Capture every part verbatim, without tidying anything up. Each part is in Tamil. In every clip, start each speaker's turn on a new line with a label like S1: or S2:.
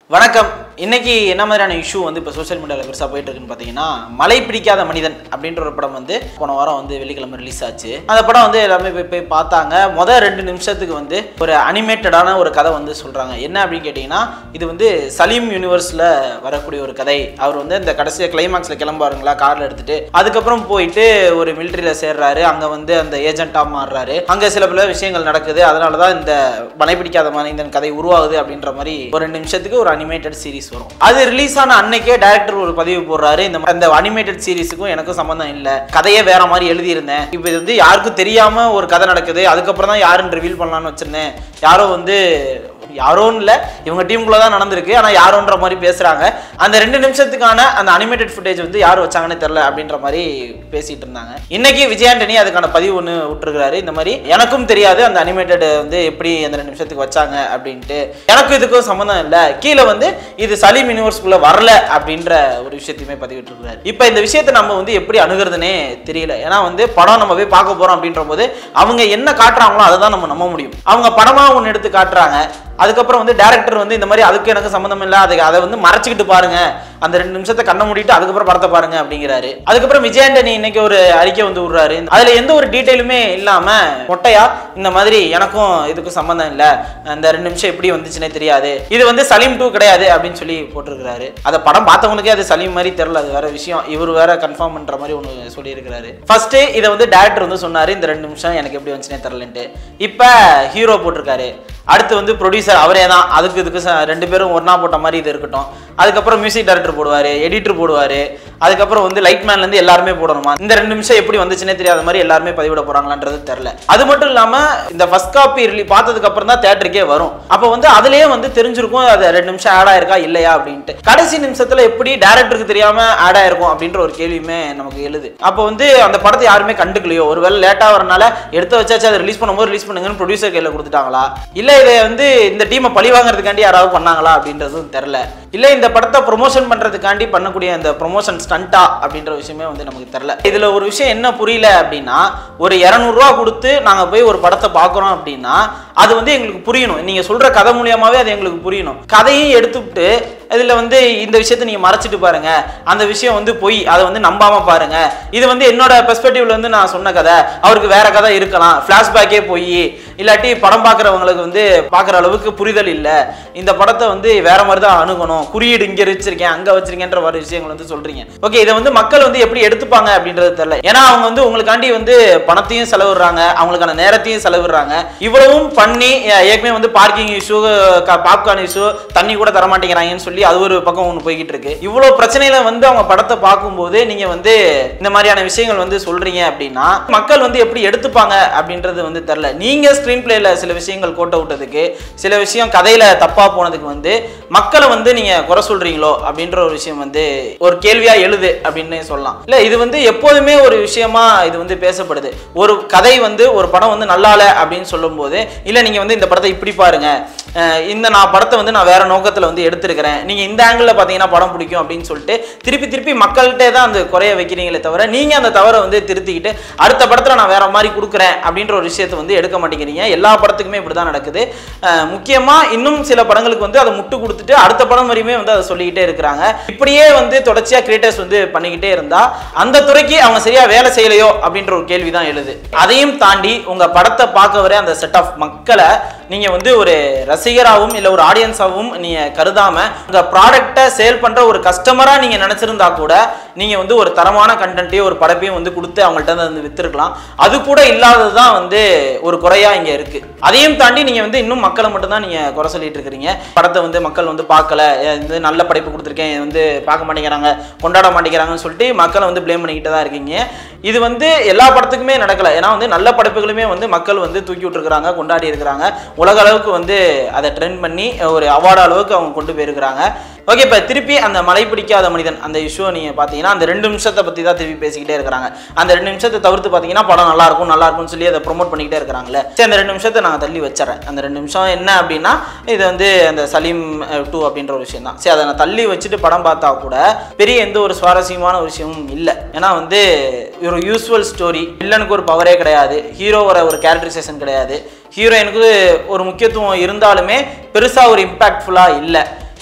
S1: வணக்கம். இன்னைக்கு என்ன மாதிரியான இஷ்யூ வந்து இப்போ சோஷியல் மீடியாவில் பெருசாக போயிட்டு இருக்குன்னு பார்த்தீங்கன்னா, மழை பிடிக்காத மனிதன் அப்படின்ற ஒரு படம் வந்து போன வாரம் வந்து வெள்ளிக்கிழமை ரிலீஸ் ஆச்சு. அந்த படம் வந்து எல்லாமே போய் போய் பார்த்தாங்க. மொதல் ரெண்டு நிமிஷத்துக்கு வந்து ஒரு அனிமேட்டடான ஒரு கதை வந்து சொல்கிறாங்க. என்ன அப்படின்னு கேட்டிங்கன்னா, இது வந்து சலீம் யூனிவர்ஸில் வரக்கூடிய ஒரு கதை. அவர் வந்து இந்த கடைசியாக கிளைமாக்ஸில் கிளம்பாருங்களா காரில் எடுத்துகிட்டு, அதுக்கப்புறம் போயிட்டு ஒரு மிலிட்ரியில் சேர்றாரு. அங்கே வந்து அந்த ஏஜென்ட்டாக மாறுறாரு. அங்கே சில பல விஷயங்கள் நடக்குது. அதனால தான் இந்த மழை பிடிக்காத மனிதன் கதை உருவாகுது அப்படின்ற மாதிரி ஒரு ரெண்டு நிமிஷத்துக்கு ஒரு அனிமேட்டட் சீரிஸ் வரும். அது ரிலீஸ் ஆன அன்னைக்கே டைரக்டர் ஒரு பதிவு போடுறாரு, இந்த அனிமேட்டட் சீரிஸுக்கும் எனக்கும் சம்பந்தம் இல்ல, கதையே வேற மாதிரி எழுதியிருந்தேன். இப்போ இது வந்து யாருக்கும் தெரியாம ஒரு கதை நடக்குது, அதுக்கப்புறம் தான் யாருன்னு ரிவீல் பண்ணலான்னு வச்சிருந்தேன். யாரோ வந்து யாரோன்னு இல்லை, இவங்க டீமுக்குள்ள தான் நடந்திருக்கு, ஆனால் யாரோன்ற மாதிரி பேசுறாங்க. அந்த ரெண்டு நிமிஷத்துக்கான அந்த அனிமேட்டட் ஃபுட்டேஜ் வந்து யார் வச்சாங்கன்னு தெரியல அப்படின்ற மாதிரி பேசிட்டு இருந்தாங்க. இன்னைக்கு விஜய் ஆண்டனி அதுக்கான பதிவு ஒன்று விட்டுருக்காரு. இந்த மாதிரி எனக்கும் தெரியாது அந்த அனிமேட்டட் வந்து எப்படி அந்த ரெண்டு நிமிஷத்துக்கு வச்சாங்க அப்படின்ட்டு, எனக்கும் இதுக்கும் சம்மந்தம் இல்லை, கீழே வந்து இது சலீம் யூனிவர்ஸ்குள்ள வரல அப்படின்ற ஒரு விஷயத்தையுமே பதிவிட்டு இருக்காரு. இப்போ இந்த விஷயத்தை நம்ம வந்து எப்படி அணுகிறதுனே தெரியல. ஏன்னா வந்து படம் நம்ம போய் பார்க்க போறோம் அப்படின்ற போது அவங்க என்ன காட்டுறாங்களோ அதை தான் நம்ம நம்ப முடியும். அவங்க படமா ஒன்று எடுத்து காட்டுறாங்க, அதுக்கப்புறம் வந்து டைரக்டர் வந்து இந்த மாதிரி அதுக்கு எனக்கு சம்மந்தம் இல்லை, அதை அதை வந்து மறைச்சிக்கிட்டு பாருங்க, அந்த ரெண்டு நிமிஷத்தை கண்ணை மூடிட்டு அதுக்கப்புறம் படத்தை பாருங்க அப்படிங்கிறாரு. அதுக்கப்புறம் விஜய் ஆண்டனி இன்னைக்கு ஒரு அறிக்கை வந்து விடுறாரு. அதுல எந்த ஒரு டீட்டெயிலுமே இல்லாம மொட்டையா இந்த மாதிரி எனக்கும் இதுக்கும் சம்பந்தம் இல்லை, அந்த ரெண்டு நிமிஷம் எப்படி வந்துச்சுன்னே தெரியாது, இது வந்து சலீம் டூ கிடையாது அப்படின்னு சொல்லி போட்டிருக்கிறாரு. அதை படம் பார்த்தவங்களுக்கே அது சலீம் மாதிரி தெரியல, அது வேற விஷயம். இவர் வேற கன்ஃபார்ம் பண்ற மாதிரி ஒன்று சொல்லி இருக்கிறாரு. ஃபர்ஸ்ட் இதை வந்து டைரக்டர் வந்து சொன்னாரு, இந்த ரெண்டு நிமிஷம் எனக்கு எப்படி வந்துச்சுன்னே தெரியலன்ட்டு. இப்ப ஹீரோ போட்டிருக்காரு. அடுத்து வந்து ப்ரொடியூசர் அவரே தான், அதுக்கு இதுக்கு ரெண்டு பேரும் ஒன்னா போட்ட மாதிரி இது இருக்கட்டும். அதுக்கப்புறம் மியூசிக் டைரக்டர் போடுவாரு, எடிட்டர் போடுவாரு, அதுக்கப்புறம் வந்து லைட்மேன்ல இருந்து எல்லாருமே போடணுமா. இந்த ரெண்டு நிமிஷம் எப்படி வந்துச்சுன்னே தெரியாத மாதிரி எல்லாருமே பதிவிட போறாங்களான்றது தெரியல. அது மட்டும் இல்லாம இந்த ஃபர்ஸ்ட் காப்பி ரிலீஸ் பார்த்ததுக்கு அப்புறம் தான் தியேட்டருக்கே வரும். அப்ப வந்து அதுலயே வந்து தெரிஞ்சிருக்கும் அது ரெண்டு நிமிஷம் ஆட் ஆயிருக்கா இல்லையா அப்படின்ட்டு. கடைசி நிமிஷத்துல எப்படி டைரக்டருக்கு தெரியாம ஆட் ஆயிருக்கும் அப்படின்ற ஒரு கேள்வியுமே நமக்கு எழுது. அப்போ வந்து அந்த படத்தை யாருமே கண்டுக்கலையோ, ஒருவேளை லேட்டா வரனால எடுத்து வச்சாச்சு, அதை ரிலீஸ் பண்ணும்போது ரிலீஸ் பண்ணுங்கன்னு ப்ரொடியூசர் கையில கொடுத்துட்டாங்களா, இல்ல இதை வந்து இந்த டீமை பழி வாங்குறதுக்காண்டி யாராவது பண்ணாங்களா அப்படின்றதும் தெரியல. இல்ல இந்த படத்தை ப்ரொமோஷன் பண்றதுக்காண்டி பண்ணக்கூடிய அந்த ப்ரொமோஷன் ஸ்டண்டா அப்படின்ற விஷயமே வந்து நமக்கு தெரியல. இதுல ஒரு விஷயம் என்ன புரியல அப்படின்னா, ஒரு இருநூறு ரூபா கொடுத்து நாங்க போய் ஒரு படத்தை பார்க்கறோம் அப்படின்னா அது வந்து எங்களுக்கு புரியணும். நீங்க சொல்ற கதை மூலியமாவே அது எங்களுக்கு புரியணும். கதையும் எடுத்துட்டு இதுல வந்து இந்த விஷயத்தை நீங்க மறைச்சிட்டு பாருங்க, அந்த விஷயம் வந்து போய் அதை வந்து நம்பாம பாருங்க, இது வந்து என்னோட பெர்ஸ்பெக்டிவ்ல வந்து நான் சொன்ன கதை, அவருக்கு வேற கதை இருக்கலாம், பிளாஷ்பேக்கே போய் இல்லாட்டி படம் பார்க்குறவங்களுக்கு வந்து பார்க்குற அளவுக்கு புரிதல் இல்லை, இந்த படத்தை வந்து வேற மாதிரி தான் அணுகணும், குறியீடு இங்கே வச்சிருக்கேன் அங்கே வச்சிருக்கேன்ற ஒரு விஷயங்கள் வந்து சொல்றீங்க. ஓகே, இதை வந்து மக்கள் வந்து எப்படி எடுத்துப்பாங்க அப்படின்றது தெரியல. ஏன்னா அவங்க வந்து உங்களுக்காண்டி வந்து பணத்தையும் செலவிடுறாங்க, அவங்களுக்கான நேரத்தையும் செலவிடுறாங்க. இவ்வளவும் பண்ணி ஏற்கனவே வந்து பார்க்கிங் இஷ்யூ, பாப்கார்ன் இஷ்யூ, தண்ணி கூட தரமாட்டேங்கிறாங்கன்னு சொல்லி அது ஒரு பக்கம் ஒன்று போய்கிட்டு இருக்கு. இவ்வளவு பிரச்சனையில வந்து அவங்க படத்தை பார்க்கும்போது நீங்க வந்து இந்த மாதிரியான விஷயங்கள் வந்து சொல்றீங்க அப்படின்னா மக்கள் வந்து எப்படி எடுத்துப்பாங்க அப்படின்றது வந்து தெரியல. நீங்க ஸ்கிரீன் பிளேல சில விஷயங்கள் கோட்ட விட்டதுக்கு, சில விஷயம் கதையில தப்பா போனதுக்கு வந்து மக்களை வந்து நீங்க குறை சொல்றீங்களோ அப்படின்ற ஒரு விஷயம் வந்து ஒரு கேள்வியா எழுது அப்படின்னு சொல்லலாம். இல்ல இது வந்து எப்போதுமே ஒரு விஷயமா இது வந்து பேசப்படுது. ஒரு கதை வந்து ஒரு படம் வந்து நல்லால அப்படின்னு சொல்லும் போது, இல்ல நீங்க வந்து இந்த படத்தை இப்படி பாருங்க, இந்த நான் படத்தை வந்து நான் வேற நோக்கத்துல வந்து எடுத்திருக்கிறேன், நீங்க இந்த ஆங்கிள் பாத்தீங்கன்னா படம் பிடிக்கும் அப்படின்னு சொல்லிட்டு திருப்பி திருப்பி மக்கள்கிட்ட தான் அந்த குறைய வைக்கிறீங்களே தவிர, நீங்க அந்த தவறை வந்து திருத்திக்கிட்டு அடுத்த படத்துல நான் வேற மாதிரி கொடுக்குறேன் அப்படின்ற ஒரு விஷயத்தை வந்து எடுக்க மாட்டேங்கிறீங்க. எல்லா படத்துக்குமே இப்படிதான் நடக்குது. முக்கியமா இன்னும் சில படங்களுக்கு வந்து அதை முட்டு கொடுத்துட்டு அடுத்த படம் வரையுமே வந்து அதை சொல்லிக்கிட்டே இருக்கிறாங்க. இப்படியே வந்து தொடர்ச்சியா கிரியேட்டர்ஸ் வந்து பண்ணிக்கிட்டே இருந்தா அந்த துறைக்கு அவங்க சரியா வேலை செய்யலையோ அப்படின்ற ஒரு கேள்விதான் எழுது. அதையும் தாண்டி உங்க படத்தை பார்க்க வர அந்த செட் ஆஃப் மக்களை நீங்க வந்து ஒரு ரசிகராகவும் இல்ல ஒரு ஆடியன்ஸாகவும் நீங்க கருதாம உங்க ப்ராடக்ட்டை சேல் பண்ற ஒரு கஸ்டமரா நீங்க நினைச்சிருந்தா கூட நீங்க வந்து ஒரு தரமான கண்டென்ட்டையும் ஒரு படப்பையும் வந்து கொடுத்து அவங்கள்ட்ட வந்து வித்துருக்கலாம். அது கூட இல்லாததுதான் வந்து ஒரு குறையா இங்க இருக்கு. அதையும் தாண்டி நீங்க வந்து இன்னும் மக்களை மட்டும் தான் நீங்க குறை சொல்லிட்டு இருக்கிறீங்க. படத்தை வந்து மக்கள் வந்து பார்க்கல, வந்து நல்ல படைப்பு கொடுத்துருக்கேன் வந்து பார்க்க மாட்டேங்கிறாங்க, கொண்டாட மாட்டேங்கிறாங்கன்னு சொல்லிட்டு மக்களை வந்து பிளேம் பண்ணிக்கிட்டு தான் இருக்கீங்க. இது வந்து எல்லா படத்துக்குமே நடக்கல. ஏன்னா வந்து நல்ல படைப்புகளுமே வந்து மக்கள் வந்து தூக்கி விட்டுருக்காங்க, கொண்டாடி இருக்கிறாங்க, உலக அளவுக்கு வந்து அதை ட்ரெண்ட் பண்ணி ஒரு அவார்டு அளவுக்கு அவங்க கொண்டு போயிருக்கிறாங்க. ஓகே, இப்போ திருப்பி அந்த மழை பிடிக்காத மனிதன் அந்த இஷ்யூ நீங்க பாத்தீங்கன்னா அந்த ரெண்டு நிமிஷத்தை பத்தி தான் திருப்பி பேசிக்கிட்டே இருக்கிறாங்க. அந்த ரெண்டு நிமிஷத்தை தவிர்த்து பாத்தீங்கன்னா படம் நல்லா இருக்கும் நல்லா இருக்கும்னு சொல்லி அதை ப்ரொமோட் பண்ணிக்கிட்டே இருக்கிறாங்களே. சரி, அந்த ரெண்டு நிமிஷத்தை நான் தள்ளி வச்சுறேன். அந்த ரெண்டு நிமிஷம் என்ன அப்படின்னா இது வந்து அந்த சலீம் டூ அப்படின்ற ஒரு விஷயம் தான். சரி, அதை நான் தள்ளி வச்சுட்டு படம் பார்த்தா கூட பெரிய எந்த ஒரு சுவாரஸ்யமான ஒரு விஷயமும் இல்லை. ஏன்னா வந்து ஒரு யூஸ்வல் ஸ்டோரி, வில்லனுக்கு ஒரு பவரே கிடையாது, ஹீரோவோட ஒரு கேரக்டரைசேஷன் கிடையாது, ஹீரோயினுக்கு ஒரு முக்கியத்துவம் இருந்தாலுமே பெருசா ஒரு இம்பாக்ட்ஃபுல்லா இல்லை.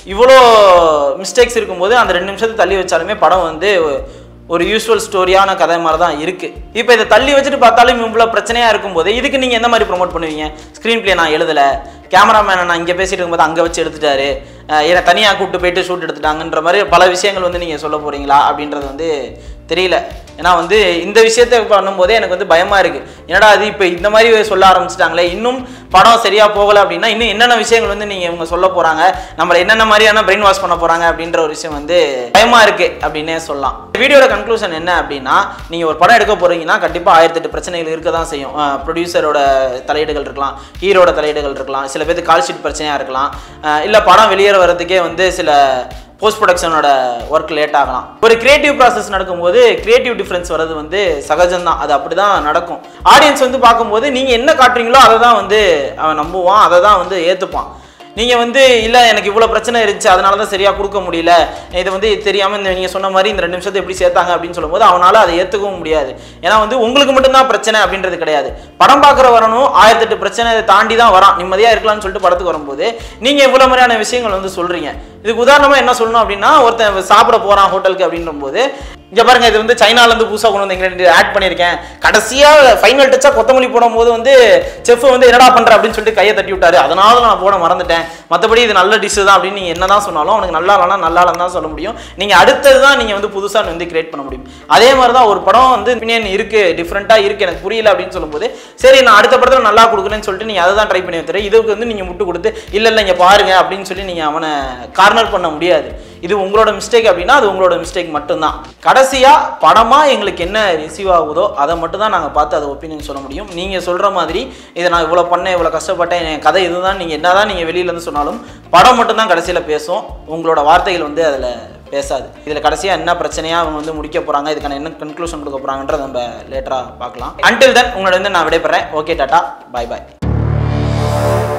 S1: இவ்வளோ மிஸ்டேக்ஸ் இருக்கும்போது அந்த ரெண்டு நிமிஷத்தை தள்ளி வச்சாலுமே படம் வந்து ஒரு யூஸ்வல் ஸ்டோரியான கதை மாதிரி தான் இருக்குது. இப்போ இதை தள்ளி வச்சுட்டு பார்த்தாலும் இவ்வளோ பிரச்சனையாக இருக்கும்போது இதுக்கு நீங்கள் எந்த மாதிரி ப்ரொமோட் பண்ணுவீங்க? ஸ்க்ரீன் பிளே நான் எழுதலை, கேமராமேனை நான் இங்கே பேசிட்டு இருக்கும்போது அங்கே வச்சு எடுத்துட்டாரு, என்னை தனியாக கூப்பிட்டு போயிட்டு ஷூட் எடுத்துட்டாங்கன்ற மாதிரி பல விஷயங்கள் வந்து நீங்கள் சொல்ல போகிறீங்களா அப்படின்றது வந்து தெரியல. ஏன்னா வந்து இந்த விஷயத்தை பண்ணும்போதே எனக்கு வந்து பயமாக இருக்குது. என்னடா அது இப்போ இந்த மாதிரி சொல்ல ஆரம்பிச்சிட்டாங்களே, இன்னும் படம் சரியாக போகலை அப்படின்னா இன்னும் என்னென்ன விஷயங்கள் வந்து நீங்கள் இவங்க சொல்ல போகிறாங்க, நம்மளை என்னென்ன மாதிரியான பிரெயின் வாஷ் பண்ண போகிறாங்க அப்படின்ற ஒரு விஷயம் வந்து பயமாக இருக்குது அப்படின்னே சொல்லலாம். வீடியோட கன்க்ளூஷன் என்ன அப்படின்னா, நீங்கள் ஒரு படம் எடுக்க போகிறீங்கன்னா கண்டிப்பாக ஆயிரத்தி எட்டு பிரச்சனைகள் இருக்க தான் செய்யும். ப்ரொடியூசரோட தலையீடுகள் இருக்கலாம், ஹீரோட தலையீடுகள் இருக்கலாம், சில பேருக்கு கால் ஷீட் பிரச்சனையாக இருக்கலாம், இல்லை படம் வெளியேற வரதுக்கே வந்து சில போஸ்ட் ப்ரொடக்ஷனோட ஒர்க் லேட் ஆகலாம். ஒரு கிரியேட்டிவ் ப்ராசஸ் நடக்கும்போது கிரியேட்டிவ் டிஃப்ரென்ஸ் வர்றது வந்து சகஜம்தான், அது அப்படி தான் நடக்கும். ஆடியன்ஸ் வந்து பார்க்கும்போது நீங்கள் என்ன காட்டுறீங்களோ அதை தான் வந்து அவன் நம்புவான், அதை தான் வந்து ஏற்றுப்பான். நீங்கள் வந்து இல்லை எனக்கு இவ்வளோ பிரச்சனை இருந்துச்சு அதனால தான் சரியாக கொடுக்க முடியல, இதை வந்து தெரியாமல் இந்த நீங்கள் சொன்ன மாதிரி இந்த ரெண்டு நிமிஷத்தை எப்படி சேர்த்தாங்க அப்படின்னு சொல்லும்போது அவனால் அதை ஏற்றுக்கவும் முடியாது. ஏன்னா வந்து உங்களுக்கு மட்டும்தான் பிரச்சனை அப்படின்றது கிடையாது. படம் பார்க்குற வரணும் ஆயிரத்தி எட்டு பிரச்சனை தாண்டி தான் வரான், நிம்மதியாக இருக்கலாம்னு சொல்லிட்டு படத்துக்கு வரும்போது நீங்கள் இவ்வளோ மாதிரியான விஷயங்கள் வந்து சொல்கிறீங்க. இதுக்கு உதாரணமாக என்ன சொல்லணும் அப்படின்னா, ஒருத்தன் சாப்பிட போகிறான் ஹோட்டலுக்கு அப்படின்ற போது, இங்கே பாருங்க இது வந்து சைனாலேருந்து புதுசாக கொண்டு வந்து எங்கே ஆட் பண்ணியிருக்கேன், கடைசியாக ஃபைனல் டச்சாக கொத்தமல்லி போடும்போது வந்து செஃப் வந்து என்னடா பண்ணுற அப்படின்னு சொல்லிட்டு கையை தட்டி விட்டாரு, அதனால நான் போட மறந்துட்டேன், மற்றபடி இது நல்ல டிஷ் தான் அப்படின்னு நீங்கள் என்ன தான் சொன்னாலும் அவனுக்கு நல்லா இல்லைனா நல்லா இல்லைன்னு தான் சொல்ல முடியும். நீங்கள் அடுத்தது தான் நீங்கள் வந்து புதுசாக வந்து கிரியேட் பண்ண முடியும். அதே மாதிரி தான் ஒரு படம் வந்து ஒப்பீனியன் இருக்குது, டிஃப்ரெண்ட்டாக இருக்குது, எனக்கு புரியல அப்படின்னு சொல்லும்போது சரி நான் அடுத்த படத்தில் நல்லா கொடுக்குறேன்னு சொல்லிட்டு நீங்கள் அதை தான் ட்ரை பண்ணி வைத்துறேன். இதுக்கு வந்து நீங்கள் முட்டு கொடுத்து இல்லை இல்லை இங்கே பாருங்க அப்படின்னு சொல்லி நீங்கள் அவனை கார்னர் பண்ண முடியாது. இது உங்களோட மிஸ்டேக் அப்படின்னா அது உங்களோட மிஸ்டேக் மட்டும்தான். கடைசியாக படமாக எங்களுக்கு என்ன ரிசீவ் ஆகுதோ அதை மட்டும் தான் நாங்கள் பார்த்து அதை ஒப்பீனியன் சொல்ல முடியும். நீங்கள் சொல்கிற மாதிரி இதை நான் இவ்வளோ பண்ணேன் இவ்வளோ கஷ்டப்பட்டேன் என் கதை இதுதான் நீங்கள் என்ன தான் நீங்கள் வெளியிலேருந்து சொன்னாலும் படம் மட்டும்தான் கடைசியில் பேசும், உங்களோட வார்த்தைகள் வந்து அதில் பேசாது. இதில் கடைசியாக என்ன பிரச்சனையாக அவங்க வந்து முடிக்க போகிறாங்க, இதுக்கான என்ன கன்க்ளூஷன் கொடுக்க போகிறாங்கன்றத நம்ம லேட்டராக பார்க்கலாம். அன்டில் தென் உங்களோட வந்து நான் விடைபெறேன். ஓகே டாட்டா, பாய் பாய்.